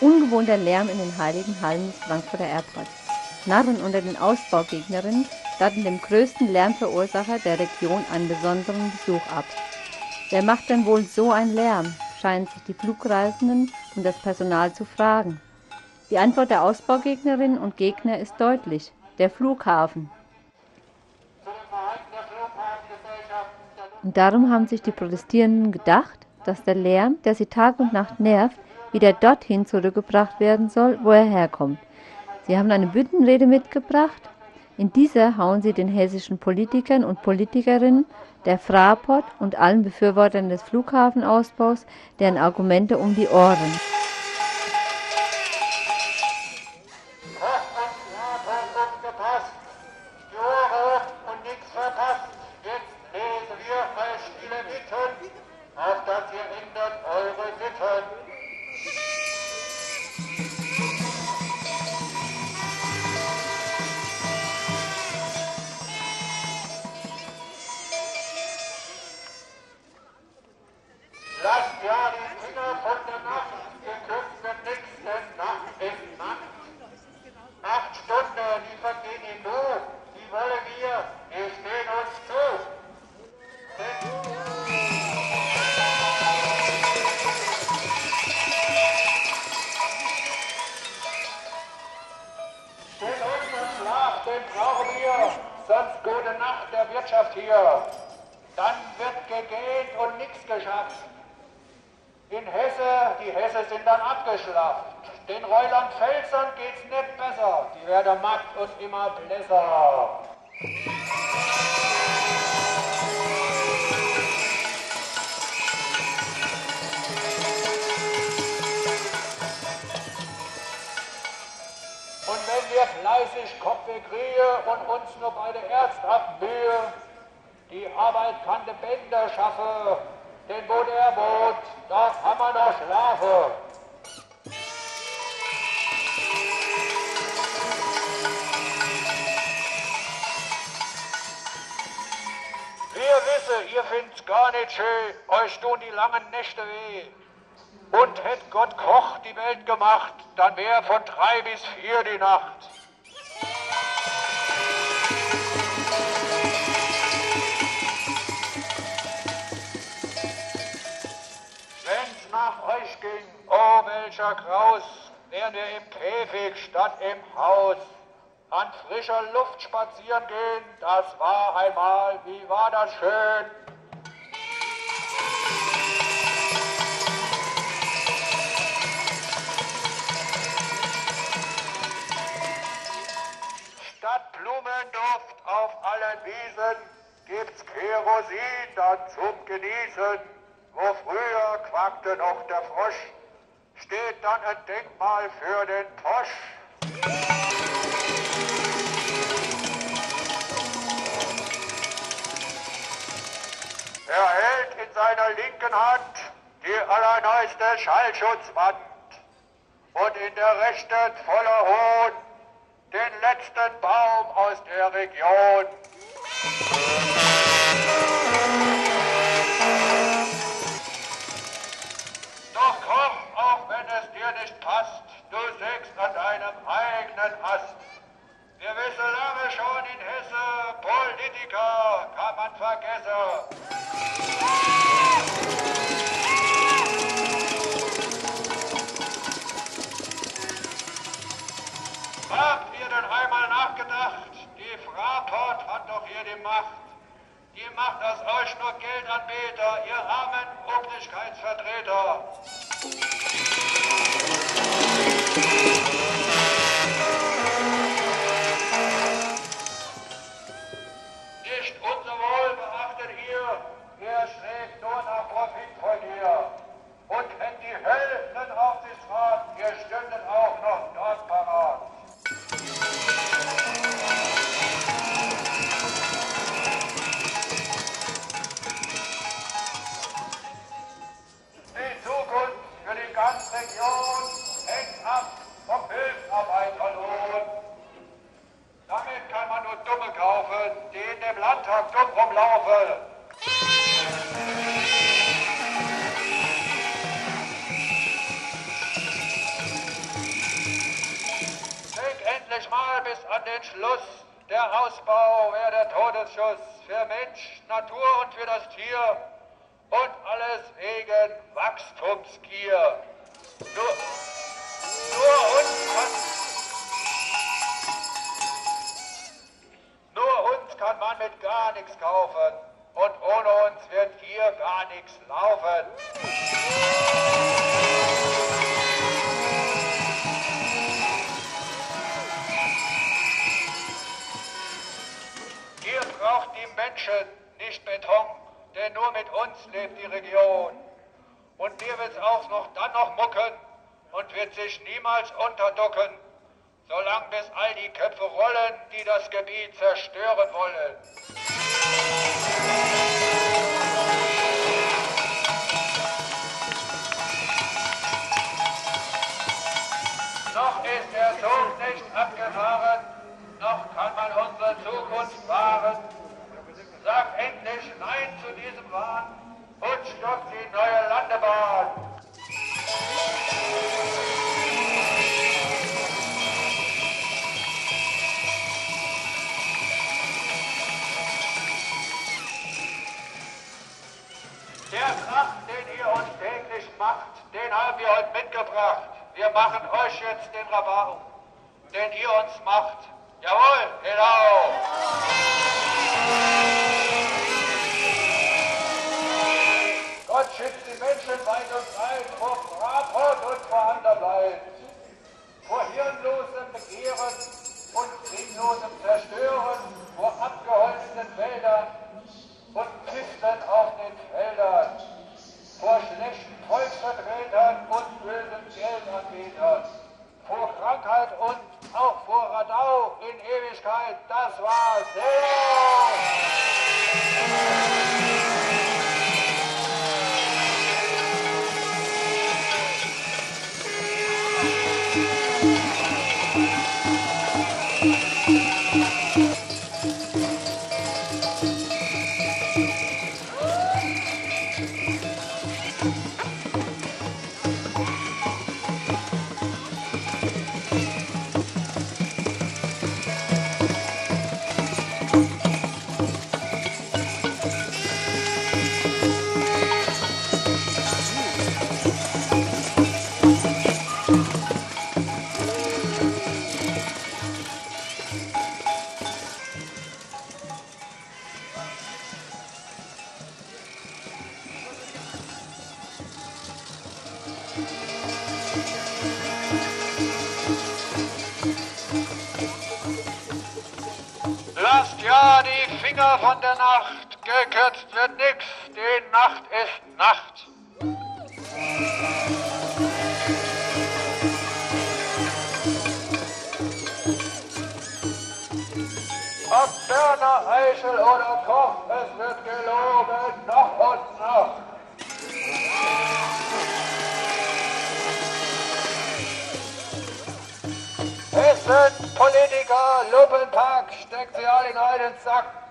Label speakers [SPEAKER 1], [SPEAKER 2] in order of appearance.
[SPEAKER 1] ungewohnter Lärm in den heiligen Hallen des Frankfurter Airports. Narren unter den Ausbaugegnerinnen statten dem größten Lärmverursacher der Region einen besonderen Besuch ab. Wer macht denn wohl so einen Lärm, scheinen sich die Flugreisenden und das Personal zu fragen. Die Antwort der Ausbaugegnerinnen und Gegner ist deutlich: der Flughafen. Und darum haben sich die Protestierenden gedacht, dass der Lärm, der sie Tag und Nacht nervt, wieder dorthin zurückgebracht werden soll, wo er herkommt. Sie haben eine Büttenrede mitgebracht. In dieser hauen sie den hessischen Politikern und Politikerinnen, der Fraport und allen Befürwortern des Flughafenausbaus deren Argumente um die Ohren.
[SPEAKER 2] Lasst ja die Finger von der Nacht, geküsst wird nix, denn Nacht ist Nacht. 8 Stunden, die vergehen in Nu, die wollen wir, die stehen uns zu. Den unseren Schlaf, den brauchen wir, sonst gute Nacht der Wirtschaft hier. Dann wird gegähnt und nichts geschafft. In Hesse, die Hesse sind dann abgeschlafft. Den Rheinland-Pfälzern geht's nicht besser. Die werden matt und immer blässer. Und wenn wir fleißig Kopfweh kriegen und uns nur bei der ernsthaften Mühe, die Arbeit kann de Bänder schaffen, denn wo der wohnt, da kann man noch schlafen. Wir wissen, ihr findet's gar nicht schön, euch tun die langen Nächte weh. Und hätt Gott Koch die Welt gemacht, dann wär von 3 bis 4 die Nacht. Wenn's nach euch ging, oh welcher Graus, wären wir im Käfig statt im Haus. An frischer Luft spazieren gehen, das war einmal, wie war das schön. Statt Blumenduft auf allen Wiesen gibt's Kerosin dann zum Genießen. Wo früher quakte noch der Frosch, steht dann ein Denkmal für den Posch. Er hält in seiner linken Hand die allerneueste Schallschutzwand und in der rechten voller Hohn den letzten Baum aus der Region. Doch komm, auch wenn es dir nicht passt, du sägst an deinem eigenen Ast. Wir wissen lange schon in Hesse, Politiker kann man vergessen. Habt ihr denn einmal nachgedacht, die Fraport hat doch hier die Macht. Die macht aus euch nur Geldanbeter, ihr armen Obrigkeitsvertreter. Nicht unser Wohl beachtet ihr schlägt nur nach Profit von ihr. Und wenn die Höllen auf sich warten, ihr stündet auch noch dort parat. Die Zukunft für die ganze Region hängt ab vom Hilfsarbeiterlohn. Damit kann man nur Dumme kaufen, die in dem Landtag dumm rumlaufen. bis an den Schluss. Der Ausbau wäre der Todesschuss für Mensch, Natur und für das Tier. Und alles wegen Wachstumsgier. Nur uns kann man mit gar nichts kaufen. Und ohne uns wird hier gar nichts laufen. Ihr braucht die Menschen, nicht Beton, denn nur mit uns lebt die Region. Und mir wird's auch dann noch mucken und wird sich niemals unterducken, solange bis all die Köpfe rollen, die das Gebiet zerstören wollen. Noch ist der Zug nicht abgefahren, noch kann man unsere Zukunft wahren. Sagt endlich Nein zu diesem Wahn und stoppt die neue Landebahn. Der Krach, den ihr uns täglich macht, den haben wir heute mitgebracht. Wir machen euch jetzt den Rabatt, den ihr uns macht. Jawohl, genau. Gott schützt die Menschen weit und breit vor Bratwurst und vor Anderleid, vor hirnlosem Begehren und sinnlosem Zerstören, vor abgeholzten Wäldern und Pfiften auf den Feldern, vor schlechten Volksvertretern und bösen Geldanbetern, vor Krankheit und auch vor Radau in Ewigkeit, das war sehr. Lasst ja die Finger von der Nacht, gekürzt wird nix, die Nacht ist Nacht. Ob Berner, Eichel oder Koch, es wird gelogen, noch und noch. Hessen, Politiker, Lumpenpack, steckt sie alle in einen Sack.